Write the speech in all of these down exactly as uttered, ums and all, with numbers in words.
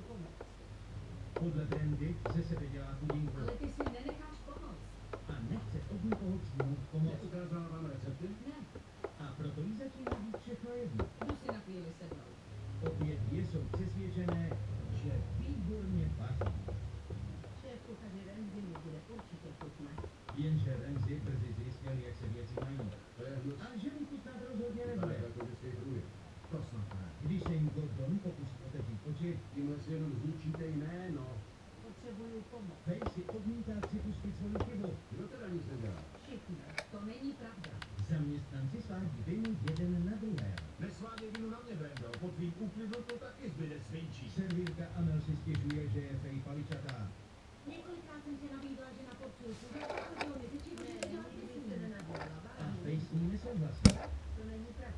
pomoct. Podle Brandy ze sebe dělá chudinku. Ale ty si nenecháš pomoct. A nechce od nikoho přijmout pomoc. Neukázala vám recepty? Ne, A proto jí začíná být všechno jedno. jdu si na chvíli sednout. Obě dvě jsou přesvědčené, že výborně vaří. Šéf kuchaře Ramsay mi bude určitě chutnat. Jenže Ramsay brzy zjistil, jak se věci mají. To je hnus. A že mu chutnat rozhodně Tak nebude. jako vždycky druhy. To snad ne. Když se jim Gordon pokusí otevřít oči, Tímhle si jenom zničíte jméno. Potřebuju pomoc. Fej si odmítá připustit svoji chybu. Kdo teda nic nedělá? Všichni. To není pravda. Zaměstnanci svádí vinu jeden na druhého. Nesváděj vinu na mě, Brendo. Po tvým úklidu to taky zbyde svinčí. Servírka Amel si stěžuje, že je Fej paličatá. Několikrát jsem tě nabídla, že na popřilku. Zachodilo mi řeči, že to dělat nikdy se nenabídla. A Fej s ní nesouhlasí. To není pravda.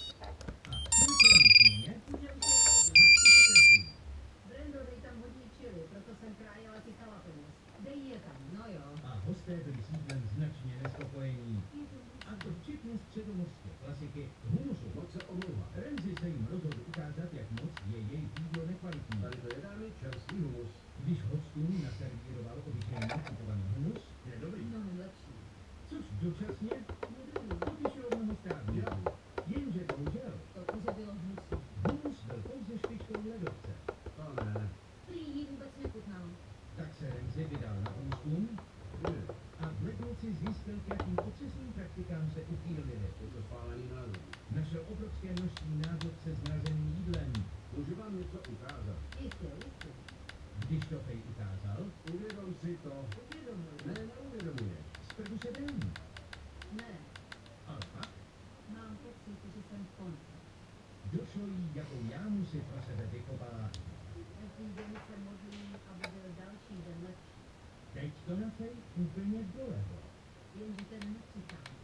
A příčení směně Může už se a rozhodnout. připotresí. Brendo, dej tam hodně chili, proto jsem krájela ty jalapenos. Dej je tam, no jo. A hosté byli s jídlem značně nespokojení. A to včetně středomořské klasiky humusu. Moc se omlouvá. Ramsay se jim rozhodl ukázat, jak moc je jejich jídlo nekvalitní. Tady to je dámy čerstvý humus. Když hostům naservíroval obyčejný kupovaný humus, Je dobrý. Mnohem lepší. což dočasně Nebyl. potěšilo mnoho strávníků. Jenže bohužel, To kuře bylo hnusné. humus byl pouze špičkou ledovce. To ne. Prý jí vůbec nechutnalo. Tak se Ramsay vydal na průzkum Je. a v lednici zjistil, k jakým otřesným praktikám se uchýlili. Je to spálený názor. Našel obrovské množství nádob se zmrazeným jídlem. Můžu vám něco ukázat. Jistě, jistě. Když to Fej ukázal, Uvědom si to. Uvědomuji. Ne, neuvědomuješ. zprvu se dám. Ne, Ale pak mám pocit, že jsem v konci. došlo jí, jakou jámu si pro sebe vykopala. Každý den se modlím, aby byl další den lepší. Teď to na Fej úplně dolehlo. Jenže ten nepřichází.